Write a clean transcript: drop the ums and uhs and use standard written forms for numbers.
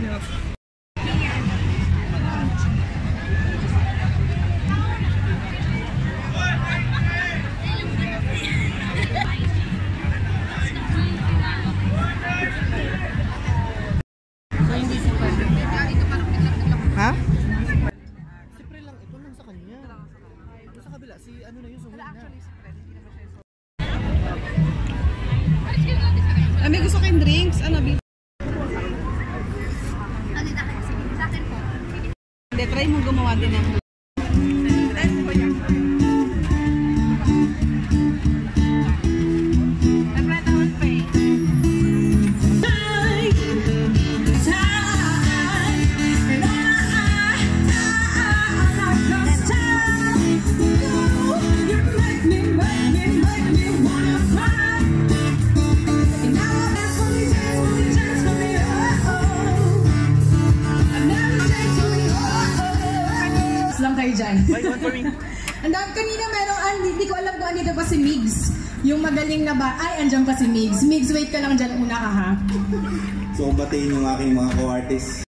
Ha? Siyempre lang, ito lang sa kanya. Ito sa kabila, si ano na yun, sumunod na. May gusto kayong drinks? Ano, Bi? Sa akin po. Hindi, try mong gumawa din ng... lang kayo dyan. Wait, one for me. Kanina merong, hindi ko alam kung andito pa si Migs. Yung magaling na ba? Ay, andyan pa si Migs. Migs, wait ka lang dyan, una ka ha. So, batiin yung aking mga co-artists.